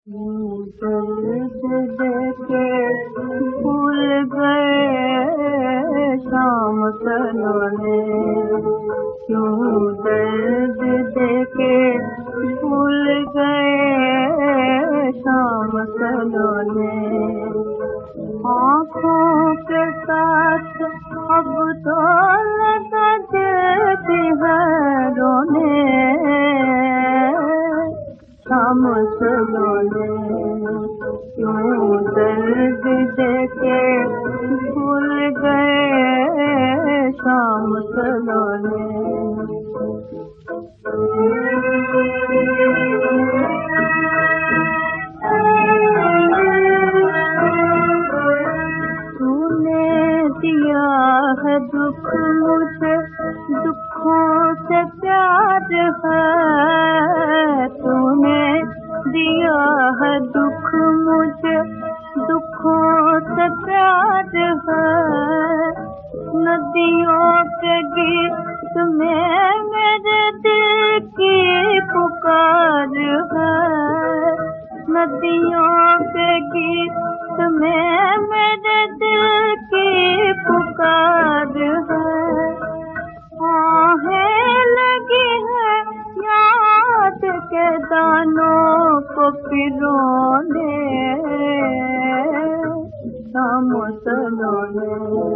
दर्द देके भूल गए शाम सलोने, क्यों दर्द देके भूल गए शाम सलोने। आँखों के साथ अब तो लगा देती है रोने, शाम सलोने। क्यों दर्द देके भूल गए शाम सलोने। तूने दिया है दुख मुझे, दुखों से प्यार है। तूने दिया है दुख मुझे, दुखों से प्यार है। नदियों के गीत में मेरे दिल की पुकार है। नदियों के गीत में मेरे दिल की पुकार है। आहें लगी है याद के दानों को पिरोने, शाम सलोने।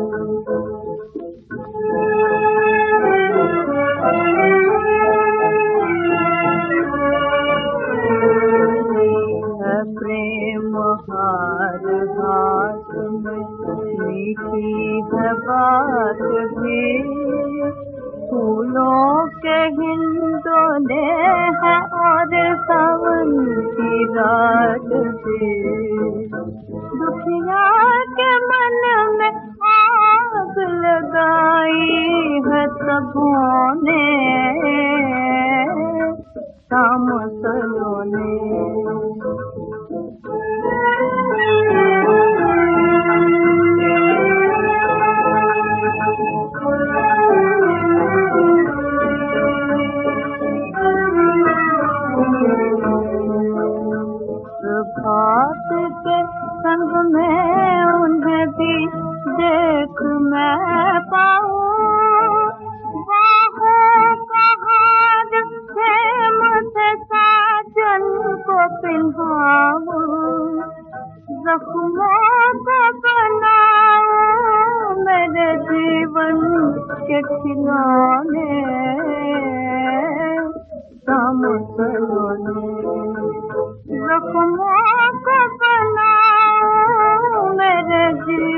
प्रेम हार हाथ में मीठी है बात भी, फूलों के हिंडोले हैं और सावन की रात भी। दुखिया के मन में आग लगाई है सबों ने, शाम सलोने। प्रभात के संग में उन्हें भी देख मैं पाऊं, बाहों का हार प्रेम से साजन को पिन्हाऊं। जख्मों को बनाऊं मेरे जीवन के खिलौने, शाम सलोने। जख्मों को बनाऊं मेरे जीवन